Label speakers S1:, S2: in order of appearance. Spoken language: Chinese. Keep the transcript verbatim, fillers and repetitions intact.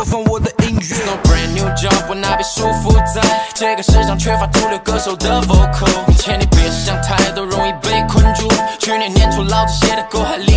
S1: 放我的音乐。No brand new job， 我哪被束缚在这个市场缺乏主流歌手的 vocal。以前你别想太多，容易被困住。去年年初老子写的歌还离